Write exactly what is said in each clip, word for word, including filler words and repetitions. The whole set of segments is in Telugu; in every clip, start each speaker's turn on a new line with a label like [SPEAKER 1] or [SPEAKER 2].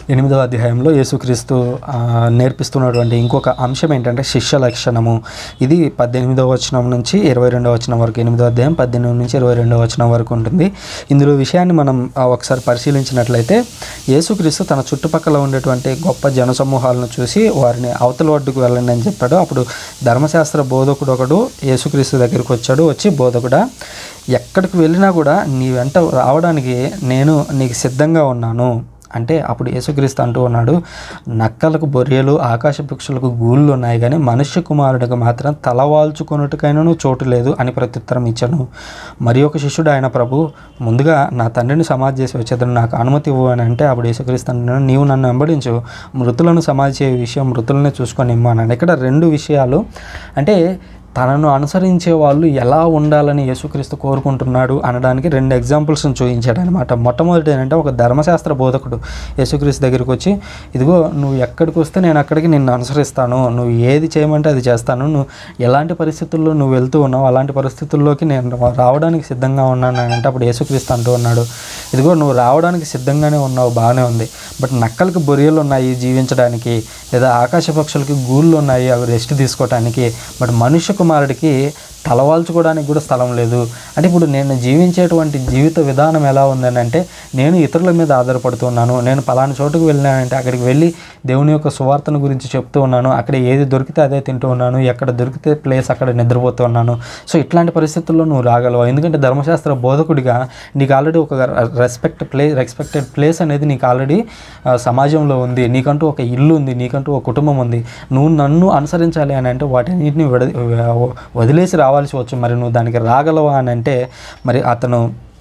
[SPEAKER 1] ఎనిమిదవ అధ్యాయంలో యేసుక్రీస్తు నేర్పిస్తున్నటువంటి ఇంకొక అంశం ఏంటంటే శిష్య లక్షణము. ఇది పద్దెనిమిదవ వచనం నుంచి ఇరవై రెండవ వచనం వరకు, ఎనిమిదవ అధ్యాయం పద్దెనిమిది నుంచి ఇరవై రెండవ వచనం వరకు ఉంటుంది. ఇందులో విషయాన్ని మనం ఒకసారి పరిశీలించినట్లయితే, యేసుక్రీస్తు తన చుట్టుపక్కల ఉండేటువంటి గొప్ప జనసమూహాలను చూసి వారిని అవతల ఒడ్డుకు వెళ్ళండి అని చెప్పాడు. అప్పుడు ధర్మశాస్త్ర బోధకుడు ఒకడు యేసుక్రీస్తు దగ్గరికి వచ్చాడు. వచ్చి, బోధకుడా, ఎక్కడికి వెళ్ళినా కూడా నీ వెంట రావడానికి నేను నీకు సిద్ధంగా ఉన్నాను అంటే, అప్పుడు యేసుక్రీస్తు అంటూ ఉన్నాడు, నక్కలకు బొరియలు, ఆకాశ పక్షులకు గూళ్ళు ఉన్నాయి, కానీ మనుష్య కుమారుడికి మాత్రం తలవాల్చుకొనుటకైనను చోటు లేదు అని ప్రత్యుత్తరం ఇచ్చాను. మరి ఒక శిష్యుడు ఆయన, ప్రభు, ముందుగా నా తండ్రిని సమాధి చేసి వచ్చేదని నాకు అనుమతి ఇవ్వు అని అంటే, అప్పుడు యేసుక్రీస్తు అంటున్నాడు, నీవు నన్ను వెంబడించు, మృతులను సమాధి చేయ విషయం మృతులనే చూసుకొని ఇమ్మన్నాడు. ఇక్కడ రెండు విషయాలు అంటే తనను అనుసరించే వాళ్ళు ఎలా ఉండాలని యేసుక్రీస్తు కోరుకుంటున్నాడు అనడానికి రెండు ఎగ్జాంపుల్స్ని చూపించాడు అనమాట. మొట్టమొదటి ఏంటంటే, ఒక ధర్మశాస్త్ర బోధకుడు యేసుక్రీస్తు దగ్గరికి వచ్చి, ఇదిగో నువ్వు ఎక్కడికి వస్తే నేను అక్కడికి నిన్ను అనుసరిస్తాను, నువ్వు ఏది చేయమంటే అది చేస్తాను, నువ్వు ఎలాంటి పరిస్థితుల్లో నువ్వు వెళ్తూ ఉన్నావు అలాంటి పరిస్థితుల్లోకి నేను రావడానికి సిద్ధంగా ఉన్నాను అంటే, అప్పుడు యేసుక్రీస్తు అంటూ ఉన్నాడు, ఇదిగో నువ్వు రావడానికి సిద్ధంగానే ఉన్నావు, బాగానే ఉంది, బట్ నక్కలకు బొరియలు ఉన్నాయి జీవించడానికి, లేదా ఆకాశ పక్షులకి గూళ్ళు ఉన్నాయి అవి రెస్ట్ తీసుకోవడానికి, బట్ మనుష్య కుమారుడికి తలవాల్చుకోవడానికి కూడా స్థలం లేదు. అంటే ఇప్పుడు నేను జీవించేటువంటి జీవిత విధానం ఎలా ఉందని అంటే, నేను ఇతరుల మీద ఆధారపడుతున్నాను. నేను పలానా చోటుకు వెళ్ళినానంటే అక్కడికి వెళ్ళి దేవుని యొక్క సువార్తను గురించి చెప్తూ ఉన్నాను, అక్కడ ఏది దొరికితే అదే తింటూ ఉన్నాను, ఎక్కడ దొరికితే ప్లేస్ అక్కడ నిద్రపోతూ ఉన్నాను. సో ఇట్లాంటి పరిస్థితుల్లో నువ్వు రాగలవు, ఎందుకంటే ధర్మశాస్త్ర బోధకుడిగా నీకు ఆల్రెడీ ఒక రెస్పెక్ట్ ప్లే రెస్పెక్టెడ్ ప్లేస్ అనేది నీకు ఆల్రెడీ సమాజంలో ఉంది, నీకంటూ ఒక ఇల్లు ఉంది, నీకంటూ ఒక కుటుంబం ఉంది. నువ్వు నన్ను అనుసరించాలి అని అంటే వాటిని విడ వదిలేసి రావాలి రావాల్సి వచ్చు. మరి నువ్వు దానికి రాగలవా అని అంటే, మరి అతను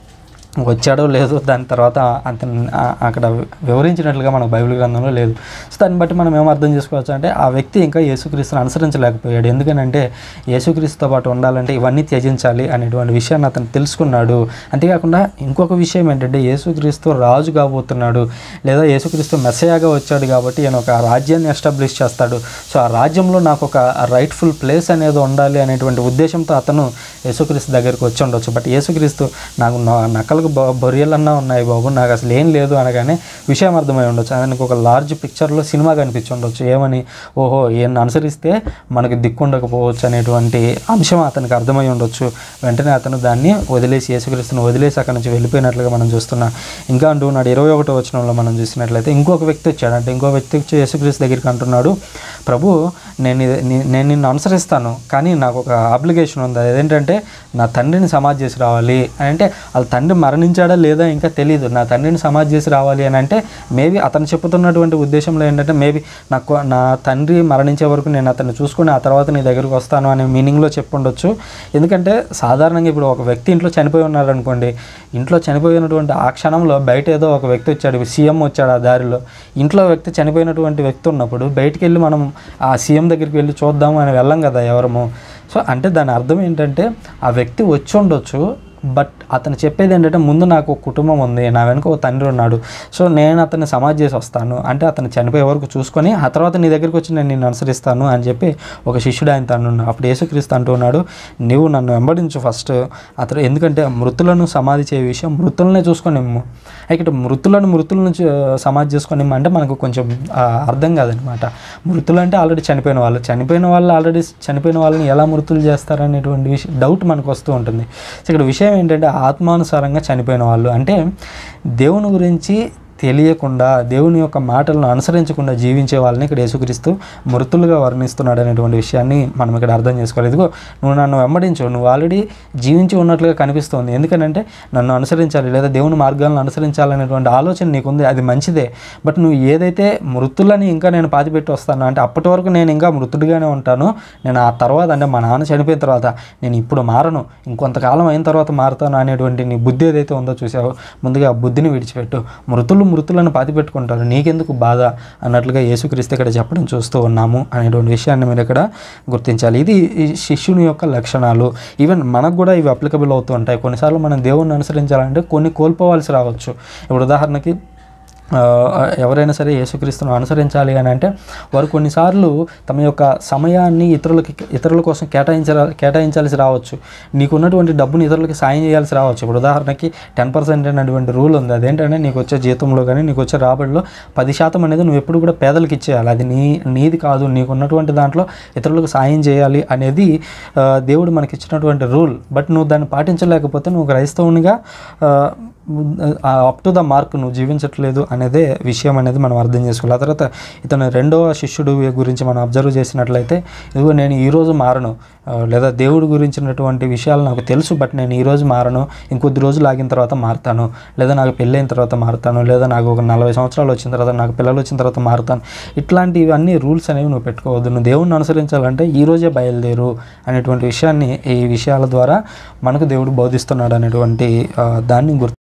[SPEAKER 1] వచ్చాడో లేదో దాని తర్వాత అతను అక్కడ వివరించినట్లుగా మనకు బైబిల్ గ్రంథంలో లేదు. సో దాన్ని బట్టి మనం ఏం అర్థం చేసుకోవచ్చు అంటే, ఆ వ్యక్తి ఇంకా యేసుక్రీస్తుని అనుసరించలేకపోయాడు. ఎందుకనంటే యేసుక్రీస్తుతో పాటు ఉండాలంటే ఇవన్నీ త్యజించాలి అనేటువంటి విషయాన్ని అతను తెలుసుకున్నాడు. అంతేకాకుండా ఇంకొక విషయం ఏంటంటే, యేసుక్రీస్తు రాజు కాబోతున్నాడు, లేదా యేసుక్రీస్తు మెస్సయాగా వచ్చాడు కాబట్టి ఈయన ఒక రాజ్యాన్ని ఎస్టాబ్లిష్ చేస్తాడు. సో ఆ రాజ్యంలో నాకు ఒక రైట్ఫుల్ ప్లేస్ అనేది ఉండాలి అనేటువంటి ఉద్దేశంతో అతను యేసుక్రీస్తు దగ్గరికి వచ్చి ఉండొచ్చు. బట్ యేసుక్రీస్తు నాకు నక్కలు బొరియలన్నా ఉన్నాయి బాబు, నాకు అసలు ఏం లేదు అనగానే విషయం అర్థమై ఉండొచ్చు. అతనికి ఒక లార్జ్ పిక్చర్లో సినిమా కనిపించి ఉండొచ్చు, ఏమని, ఓహో ఈయన్ని అనుసరిస్తే మనకి దిక్కుండకపోవచ్చు అనేటువంటి అంశం అతనికి అర్థమై ఉండొచ్చు. వెంటనే అతను దాన్ని వదిలేసి, యేసుక్రీస్తుని వదిలేసి అక్కడి నుంచి వెళ్ళిపోయినట్లుగా మనం చూస్తున్నాం. ఇంకా అంటున్నాడు ఇరవై ఒకటో వచనంలో మనం చూసినట్లయితే, ఇంకొక వ్యక్తి వచ్చాడు. అంటే ఇంకో వ్యక్తి వచ్చి యేసుక్రీస్తు దగ్గరికి అంటున్నాడు, ప్రభు, నేను నేను నిన్ను అనుసరిస్తాను, కానీ నాకు ఒక అప్లికేషన్ ఉంది, అదేంటంటే నా తండ్రిని సమాధి చేసి రావాలి అని అంటే, వాళ్ళ తండ్రి మరణించాడా లేదా ఇంకా తెలియదు, నా తండ్రిని సమాధి చేసి రావాలి అని అంటే, మేబీ అతను చెప్పుతున్నటువంటి ఉద్దేశంలో ఏంటంటే, మేబీ నాకు నా తండ్రి మరణించే వరకు నేను అతన్ని చూసుకుని ఆ తర్వాత నీ దగ్గరికి వస్తాను అనే మీనింగ్లో చెప్పుండొచ్చు. ఎందుకంటే సాధారణంగా ఇప్పుడు ఒక వ్యక్తి ఇంట్లో చనిపోయి ఉన్నారనుకోండి, ఇంట్లో చనిపోయినటువంటి ఆ క్షణంలో బయట ఏదో ఒక వ్యక్తి వచ్చాడు, సీఎం వచ్చాడు ఆ దారిలో, ఇంట్లో వ్యక్తి చనిపోయినటువంటి వ్యక్తి ఉన్నప్పుడు బయటికి వెళ్ళి మనం ఆ సీఎం దగ్గరికి వెళ్ళి చూద్దాము అని వెళ్ళం కదా ఎవరము. సో అంటే దాని అర్థం ఏంటంటే, ఆ వ్యక్తి వచ్చి ఉండొచ్చు, బట్ అతను చెప్పేది ఏంటంటే, ముందు నాకు ఒక కుటుంబం ఉంది, నా వెనుక ఒక తండ్రి ఉన్నాడు, సో నేను అతన్ని సమాధి చేసి వస్తాను అంటే అతను చనిపోయే వరకు చూసుకొని ఆ తర్వాత నీ దగ్గరికి వచ్చి నేను నిన్ను అనుసరిస్తాను అని చెప్పి ఒక శిష్యుడు ఆయన తను. అప్పుడు యేసుక్రీస్తు అంటూ ఉన్నాడు, నీవు నన్ను వెంబడించు ఫస్ట్. అతను ఎందుకంటే మృతులను సమాధి చేయ విషయం మృతులనే చూసుకొని ఇమ్ము. ఇక్కడ మృతులను మృతులను సమాధి చేసుకొని ఇమ్మ అంటే మనకు కొంచెం అర్థం కాదనమాట. మృతులు అంటే ఆల్రెడీ చనిపోయిన వాళ్ళు, చనిపోయిన వాళ్ళు ఆల్రెడీ చనిపోయిన వాళ్ళని ఎలా మృతులు చేస్తారనేటువంటి విషయం డౌట్ మనకు వస్తూ ఉంటుంది. సో ఇక్కడ విషయం ఏంటంటే, ఆత్మానుసారంగా చనిపోయిన వాళ్ళు అంటే దేవుని గురించి తెలియకుండా, దేవుని యొక్క మాటలను అనుసరించకుండా జీవించే వాళ్ళని ఇక్కడ యేసుక్రీస్తు మృతులుగా వర్ణిస్తున్నాడు అనేటువంటి విషయాన్ని మనం ఇక్కడ అర్థం చేసుకోవాలి. ఇదిగో నువ్వు నన్ను వెంబడించు, నువ్వు ఆల్రెడీ జీవించి ఉన్నట్లుగా కనిపిస్తుంది, ఎందుకంటే నన్ను అనుసరించాలి లేదా దేవుని మార్గాలను అనుసరించాలనేటువంటి ఆలోచన నీకుంది, అది మంచిదే. బట్ నువ్వు ఏదైతే మృతులని ఇంకా నేను పాతిపెట్టి వస్తాను అంటే, అప్పటి వరకు నేను ఇంకా మృతుడిగానే ఉంటాను, నేను ఆ తర్వాత అంటే మా నాన్న చనిపోయిన తర్వాత నేను ఇప్పుడు మారను, ఇంకొంతకాలం అయిన తర్వాత మారుతాను అనేటువంటి నీ బుద్ధి ఏదైతే ఉందో చూసావో, ముందుగా ఆ బుద్ధిని విడిచిపెట్టు. మృతులు మృతులను పాతిపెట్టుకుంటారు, నీకెందుకు బాధ అన్నట్లుగా యేసుక్రీస్తు ఇక్కడ చెప్పడం చూస్తూ ఉన్నాము అనేటువంటి విషయాన్ని మీరు ఇక్కడ గుర్తించాలి. ఇది శిష్యుని యొక్క లక్షణాలు. ఈవెన్ మనకు కూడా ఇవి అప్లికబుల్ అవుతూ ఉంటాయి. కొన్నిసార్లు మనం దేవుణ్ణి అనుసరించాలంటే కొన్ని కోల్పోవాల్సి రావచ్చు. ఇప్పుడు ఉదాహరణకి ఎవరైనా సరే యేసుక్రీస్తును అనుసరించాలి అని అంటే వారు కొన్నిసార్లు తమ యొక్క సమయాన్ని ఇతరులకి ఇతరుల కోసం కేటాయించాల కేటాయించాల్సి రావచ్చు. నీకు ఉన్నటువంటి డబ్బుని ఇతరులకి సాయం చేయాల్సి రావచ్చు. ఇప్పుడు ఉదాహరణకి టెన్ పర్సెంట్ అనేటువంటి రూల్ ఉంది. అదేంటంటే నీకు వచ్చే జీతంలో కానీ నీకు వచ్చే రాబడిలో పది శాతం అనేది నువ్వు ఎప్పుడు కూడా పేదలకు ఇచ్చేయాలి. అది నీ నీది కాదు. నీకు ఉన్నటువంటి దాంట్లో ఇతరులకు సాయం చేయాలి అనేది దేవుడు మనకి ఇచ్చినటువంటి రూల్. బట్ నువ్వు దాన్ని పాటించలేకపోతే నువ్వు క్రైస్తవునిగా అప్ టు ద మార్క్ నువ్వు జీవించట్లేదు అనేదే విషయం అనేది మనం అర్థం చేసుకోవాలి. ఆ తర్వాత ఇతను రెండవ శిష్యుడు గురించి మనం అబ్జర్వ్ చేసినట్లయితే, ఇదిగో నేను ఈరోజు మారను, లేదా దేవుడి గురించినటువంటి విషయాలు నాకు తెలుసు, బట్ నేను ఈరోజు మారను, ఇంకొద్ది రోజులు ఆగిన తర్వాత మారుతాను, లేదా నాకు పెళ్ళైన తర్వాత మారుతాను, లేదా నాకు ఒక నలభై సంవత్సరాలు వచ్చిన తర్వాత, నాకు పిల్లలు వచ్చిన తర్వాత మారుతాను. ఇట్లాంటివన్నీ రూల్స్ అనేవి నువ్వు పెట్టుకోవద్దు. నువ్వు దేవుడిని అనుసరించాలంటే ఈరోజే బయలుదేరు అనేటువంటి విషయాన్ని ఈ విషయాల ద్వారా మనకు దేవుడు బోధిస్తున్నాడు అనేటువంటి దాన్ని గుర్తు